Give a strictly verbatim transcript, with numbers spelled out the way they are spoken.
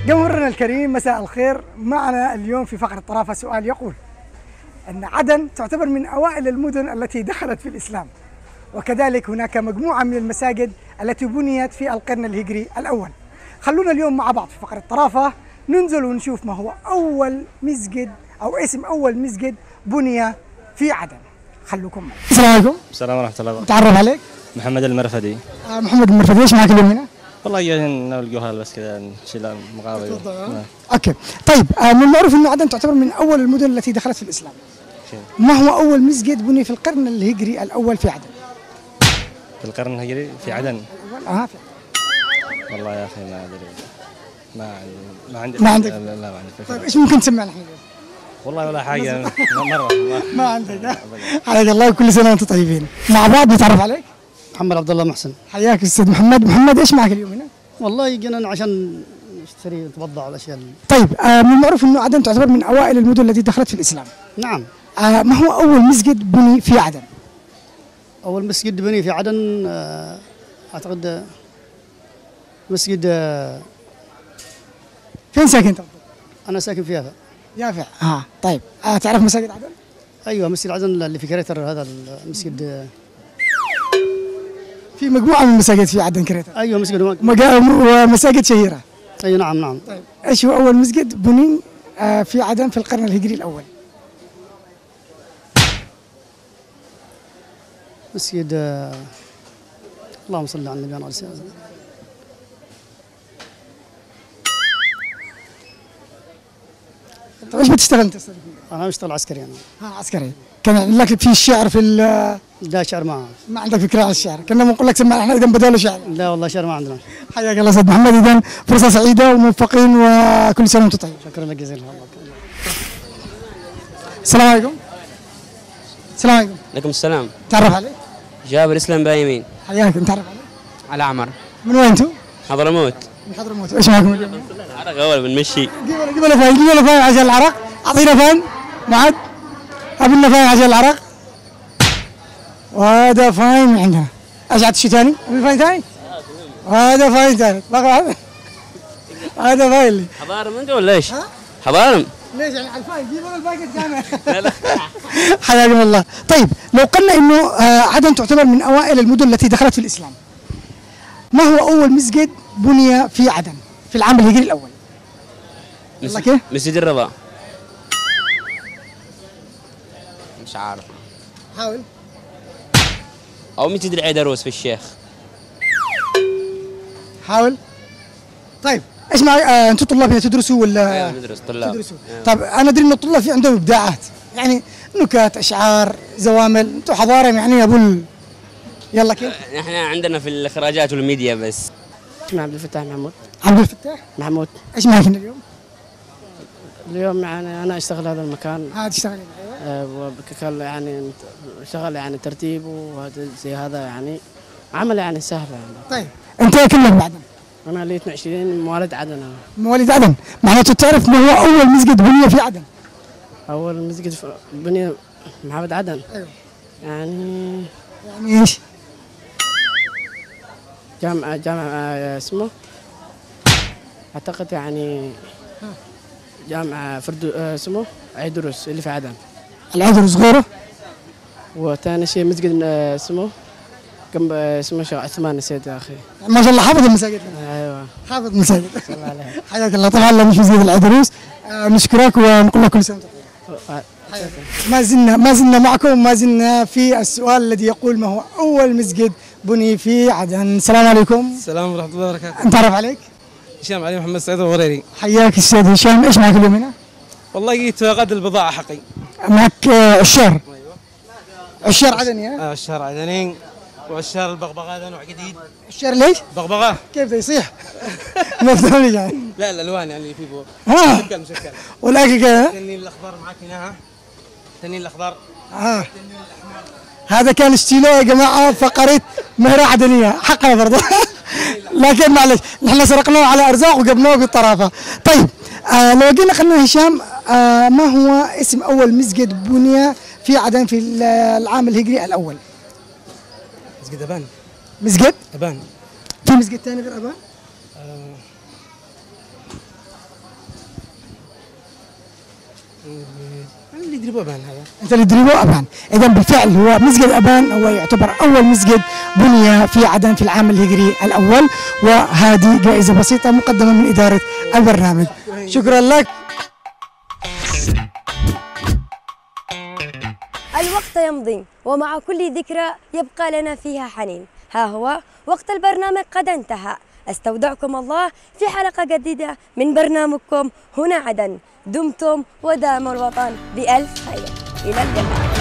جمهورنا الكريم مساء الخير. معنا اليوم في فقرة طرافة سؤال يقول أن عدن تعتبر من أوائل المدن التي دخلت في الإسلام، وكذلك هناك مجموعة من المساجد التي بنيت في القرن الهجري الأول. خلونا اليوم مع بعض في فقرة طرافة ننزل ونشوف ما هو أول مسجد أو اسم أول مسجد بني في عدن. خلوكم معي. السلام عليكم. السلام ورحمة الله وبركاته. تعرف عليك؟ محمد المرفدي. آه محمد المرفدي، ايش معك اليوم هنا؟ والله جايين نلقوها بس كذا نشيل مقابل. نعم. اوكي طيب، آه من المعروف انه عدن تعتبر من اول المدن التي دخلت في الاسلام. شين. ما هو اول مسجد بني في القرن الهجري الاول في عدن؟ في القرن الهجري في عدن. الاول اه في عدن. والله يا اخي ما ادري، ما ما عندي ما عندك؟ لا, لا ما عندي فكرة. طيب ايش ممكن تسمعنا الحين؟ والله ولا حاجة مرة ما عندك. حياك الله وكل سنه وانتم طيبين. مع بعض نتعرف عليك. محمد عبد الله محسن. حياك استاذ محمد. محمد ايش معك اليوم هنا؟ والله جينا عشان نشتري نتبضع الاشياء. طيب آه من المعروف انه عدن تعتبر من اوائل المدن التي دخلت في الاسلام. نعم. آه ما هو اول مسجد بني في عدن؟ اول مسجد بني في عدن آه اعتقد آه، مسجد آه فين ساكن انت؟ انا ساكن في يافا. يافع. اه طيب آه تعرف مساجد عدن؟ ايوه مسجد عدن اللي في كريتر، هذا المسجد آه في مجموعه من المساجد في عدن كريتر. ايوه مسجد هو- مجا- ومساجد شهيره. ايوه نعم نعم. طيب ايش هو اول مسجد بني آه في عدن في القرن الهجري الاول؟ مسجد آه اللهم صل على النبي عليه الصلاه والسلام. طيب ايش بتشتغل انت استاذ؟ انا بشتغل عسكري انا. ها عسكري. كان لك في الشعر في ال- لا شعر ما ما عندك فكره عن الشعر، كنا بنقول لك سمعنا احنا اذا بداله شعر. لا والله شعر ما عندنا. حياك الله استاذ محمد. اذا فرصه سعيده وموفقين وكل سنه وانتم طيب. شكرا لك جزيلا. السلام عليكم. السلام عليكم. عليكم السلام. تعرف عليك؟ جابر اسلام بايمين. حياك. انت تعرف عليك؟ على عمر. من وين انتم؟ حضرموت. من حضرموت. ايش معكم اليوم؟ عرق اول بنمشي. جيبوا له جيبوا له فاين جيبوا له فاين عشان العرق. اعطينا فاين معد. ابي لنا فاين عشان العرق. وهذا فاين من عندنا. ايش عاد شيء ثاني؟ ابي فاين ثاني؟ وهذا فاين ثالث. بقى هذا هذا فاين لي. حضارم انت ولا ايش؟ حضارم. ليش يعني على الفاين جيبوا له الباقي الثاني. لا لا. حياكم الله. طيب لو قلنا انه آه، عدن تعتبر من اوائل المدن التي دخلت في الاسلام، ما هو اول مسجد بني في عدن في العام الهجري الاول؟ والله كيف؟ مسجد الرضا. مش عارف. حاول. او مسجد العيدروس في الشيخ. حاول. طيب ايش مع آه، انتم طلاب هنا تدرسوا ولا؟ ايوه ندرس طلاب. تدرسوا. طيب انا ادري انه الطلاب في عندهم ابداعات، يعني نكات، اشعار، زوامل، انتم حضاره يعني ابو ال... يلا كيف؟ نحن عندنا في الاخراجات والميديا بس. اسمي عبد الفتاح محمود. عبد الفتاح. محمود. ايش معك هنا اليوم؟ اليوم يعني انا اشتغل هذا المكان ها تشتغلين. آه، وبكل يعني شغل يعني ترتيب وهذا زي هذا يعني عمل يعني سهل يعني. طيب انت كم لك بعدين؟ انا لي اثنين وعشرين مواليد عدن أنا. مواليد عدن، معناته تعرف ما هو اول مسجد بني في عدن؟ اول مسجد في- بني معبد عدن. ايوه. يعني يعني ايش؟ جامع جامع آه، اسمه اعتقد يعني جامع فردو آه، اسمه عيدروس اللي في عدن. العذر صغيره؟ وثاني شيء مسجد آه، اسمه جنب آه، اسمه شيخ عثمان، نسيت يا اخي. ما شاء الله حافظ المساجد. ايوه. حافظ مساجد. صلى الله عليه. حياك الله. طبعا لا مش مسجد العذروس. آه نشكرك ونقول لك كل سنه وانت طيب. ما زلنا ما زلنا معكم، ما زلنا في السؤال الذي يقول ما هو اول مسجد بني في عدن. السلام عليكم. السلام ورحمة الله وبركاته. نتعرف عليك؟ هشام علي محمد سعيد الغريري. حياك استاذ هشام. ايش معك اليوم هنا؟ والله جيت غد البضاعة حقي. معك آه، عشار. عشار عدني ها؟ آه الشهر عدنين والشهر البغبغاء هذا نوع جديد. عشار ليش؟ بغبغاء. كيف ده يصيح؟ ما فهمني يعني. لا الالوان يعني اللي فيه بو. ها. مشكل مشكل. والاكل كذا؟ التنين الاخضر معك هنا ها. التنين الاخضر. ها. هذا كان اشتيلوه يا جماعه فقره مهره عدنيه حقنا برضه. لكن معلش نحن سرقناه على ارزاق وجبناه بالطرافه. طيب آه لو جينا قلنا هشام آه ما هو اسم اول مسجد بني في عدن في العام الهجري الاول؟ مسجد ابان. مسجد؟ ابان. في مسجد ثاني غير ابان؟ آه. اللي يدري ابان هذا. انت اللي تدريبه ابان. اذا بالفعل هو مسجد ابان هو يعتبر اول مسجد بني في عدن في العام الهجري الاول، وهذه جائزه بسيطه مقدمه من اداره البرنامج. شكرا لك. الوقت يمضي ومع كل ذكرى يبقى لنا فيها حنين. ها هو وقت البرنامج قد انتهى. استودعكم الله في حلقة جديدة من برنامجكم هنا عدن. دمتم ودام الوطن بألف خير. إلى اللقاء.